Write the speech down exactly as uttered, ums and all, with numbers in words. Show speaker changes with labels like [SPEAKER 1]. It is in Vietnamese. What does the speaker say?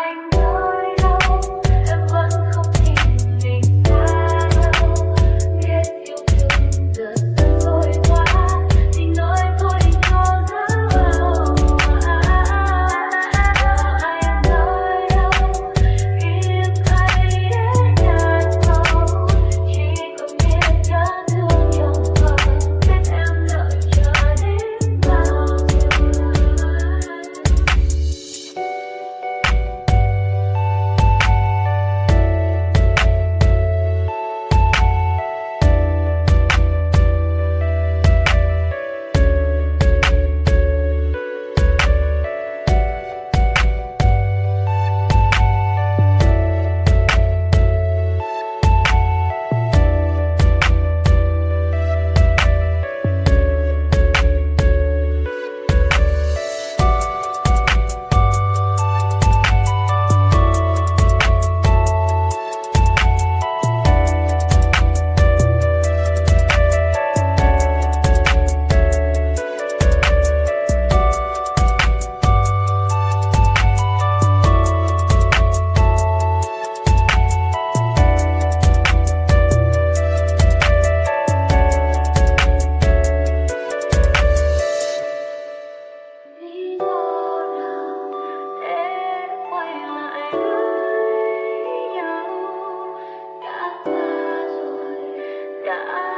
[SPEAKER 1] anh nơi đâu, em vẫn không tin mình xa nhau. Biết yêu thương giờ dần trôi qua, thì nói thôi cho dấu vào. Giờ anh nơi đâu, im hay để nhạt màu, chỉ còn biết nhớ thương trong mơ, biết em đợi chờ đến bao giờ. Lý do nào để quay lại với nhau, đã qua rồi, đã